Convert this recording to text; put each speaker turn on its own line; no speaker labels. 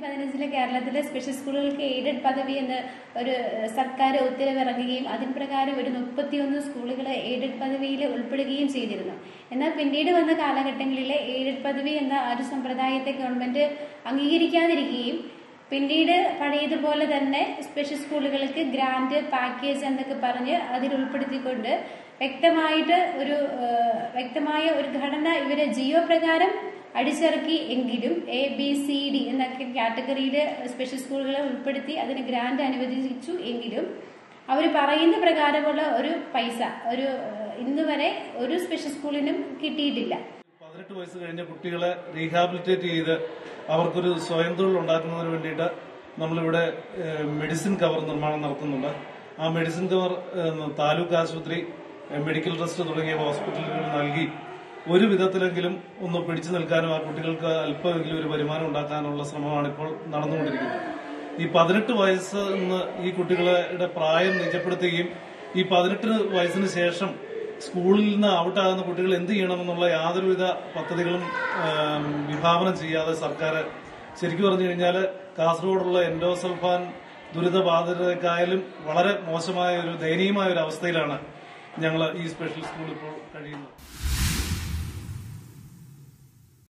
2015 കേരളത്തിലെ സ്പെഷ്യൽ സ്കൂളുകൾക്ക് എയ്ഡഡ് പദവി എന്ന ഒരു സർക്കാർ ഉത്തരവിറങ്ങുകയും അതിന് പ്രകാരം ഒരു 31 സ്കൂളുകൾ എയ്ഡഡ് പദവിയിൽ ഉൾപ്പെടുകയും ചെയ്തിരുന്നു. എന്നാൽ പിന്നീട് വന്ന കാലഘട്ടങ്ങളിലെ എയ്ഡഡ് പദവി എന്ന ഒരു സമ്പ്രദായത്തെ ഗവൺമെന്റ് അംഗീകരിക്കാതിരിക്കുകയും പിന്നീട് പഴയതുപോലെ തന്നെ സ്പെഷ്യൽ സ്കൂളുകൾക്ക് ഗ്രാന്റ് പാക്കേജ് എന്നൊക്കെ പറഞ്ഞ് അതിൽ ഉൾപ്പെടുത്തിക്കൊണ്ട് വ്യക്തമായ ഒരു ഘടന ഇവരെ ജിയോ പ്രകാരം അടിച്ചിറക്കി എങ്കിലും ABCD എന്നൊക്കെ കാറ്റഗറിയിൽ സ്പെഷ്യൽ സ്കൂളുകളെ ഉൾപ്പെടുത്തി അതിന് ഗ്രാന്റ് അനുവദിച്ചു എങ്കിലും അവർ പറയുന്ന പ്രകാരമുള്ള ഒരു പൈസ ഇന്ന് വരെ ഒരു സ്പെഷ്യൽ സ്കൂളിനും കിട്ടിയിട്ടില്ല.
18 വയസ്സ് കഴിഞ്ഞ കുട്ടികളെ റീഹാബിലിറ്റേറ്റ് ചെയ്ത് അവർക്കൊരു സ്വയം തൊഴിൽ ഉണ്ടാക്കുന്നതിന് വേണ്ടിയിട്ട് നമ്മളിവിടെ മെഡിസിൻ കവർ നിർമ്മാണം നടത്തുന്നുണ്ട്. ആ മെഡിസിൻ കവർ താലൂക്ക് ആശുപത്രി, മെഡിക്കൽ ട്രസ്റ്റ് തുടങ്ങിയ ഹോസ്പിറ്റലുകൾ നൽകി ഒരു വിധത്തിലെങ്കിലും ഒന്ന് പിടിച്ചു നിൽക്കാനും ആ കുട്ടികൾക്ക് അല്പമെങ്കിലും ഒരു വരുമാനം ഉണ്ടാക്കാനുള്ള ശ്രമമാണ് ഇപ്പോൾ നടന്നുകൊണ്ടിരിക്കുന്നത്. ഈ 18 വയസ്സ് എന്ന് ഈ കുട്ടികളുടെ പ്രായം നിജപ്പെടുത്തുകയും ഈ 18 വയസ്സിന് ശേഷം സ്കൂളിൽ നിന്ന് ഔട്ടാകുന്ന കുട്ടികൾ എന്ത് ചെയ്യണമെന്നുള്ള യാതൊരുവിധ പദ്ധതികളും വിഭാവനം ചെയ്യാതെ സർക്കാർ ശരിക്കും പറഞ്ഞു കഴിഞ്ഞാൽ കാസർഗോഡുള്ള എൻഡോസൾഫാൻ ദുരിതബാധിതരെക്കായാലും വളരെ മോശമായ ഒരു ദയനീയമായ ഒരു അവസ്ഥയിലാണ് ഞങ്ങൾ ഈ സ്പെഷ്യൽ സ്കൂൾ ഇപ്പോൾ കഴിയുന്നത്.